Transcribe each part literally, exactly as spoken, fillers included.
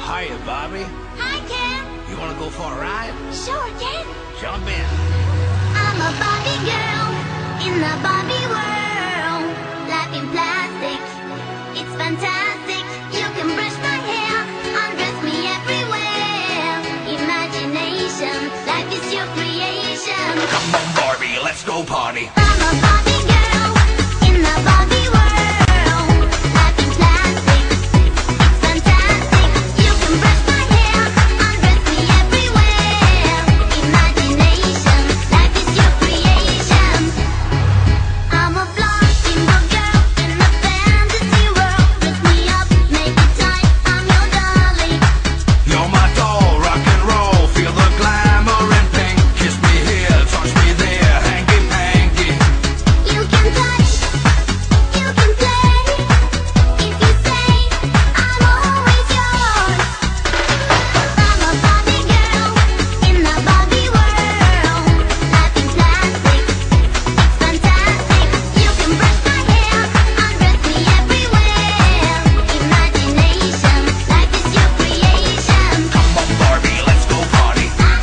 Hiya, Bobby. Hi, Ken. You wanna go for a ride? Sure, Ken. Jump in. I'm a Barbie girl in the Barbie world. Life in plastic, it's fantastic. You can brush my hair, undress me everywhere. Imagination, life is your creation. Come on, Barbie, let's go party. I'm a Barbie girl in the Barbie world. Life in plastic, it's fantastic. You can brush my hair, undress me everywhere. Imagination, life is your creation. I'm a blonde single girl in a fantasy world. Dress me up, make it tight, I'm your darling. You're my doll, rock and roll. Feel the glamour and pink. Kiss me here, touch me there, hanky panky. You can touch, you can play. If you say, I'm always yours. I'm a Barbie girl in the Barbie world. Life in plastic, it's fantastic. You can brush my hair, undress me everywhere. Imagination, life is your creation. Come on, Barbie, let's go party.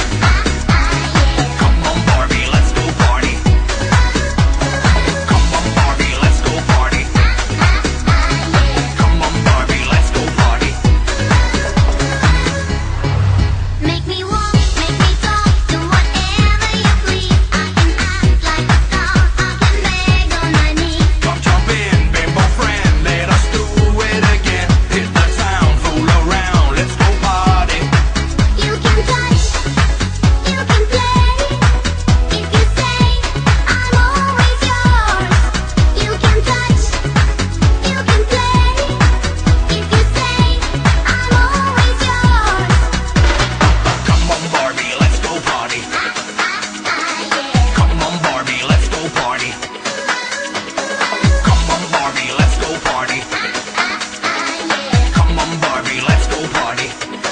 Come on, Barbie, let's go party. Come on, Barbie, let's go party. Come on, Barbie, let's go party. Make me walk, make me talk, do whatever you please. I can act like a star, I can beg on my knees. Come jump in, bimbo friend, let us do it again. Hit the town, fool around, let's go party. You can touch, you can play. If you say, I'm always yours. You can touch, you can play. If you say, I'm always yours. Come on, Barbie, let's go party. Come on, Barbie, let's go party. Come on, Barbie, let's go party. Come on, Barbie, let's go party.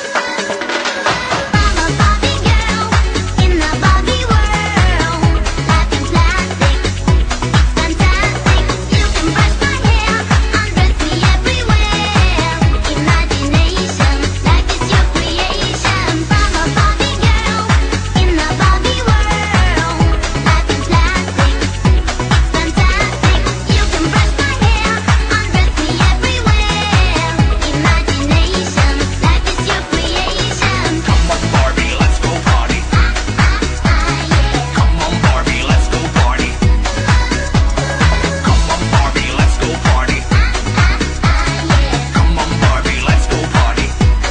I'm a Barbie girl in the Barbie world. Life in plastic, it's fantastic. You can brush my hair, undress me everywhere. Imagination, life is your creation. I'm a Barbie girl in the Barbie world. Life in plastic, it's fantastic. You can brush my hair, undress me everywhere. Imagination, life is your creation. Come on, Barbie, let's go party. Come on, Barbie, let's go party. Come on, Barbie, let's go party. Come on, Barbie, let's go party.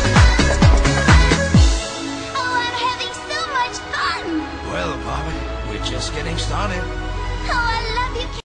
Oh, I'm having so much fun! Well, Barbie, we're just getting started. Oh, I love you,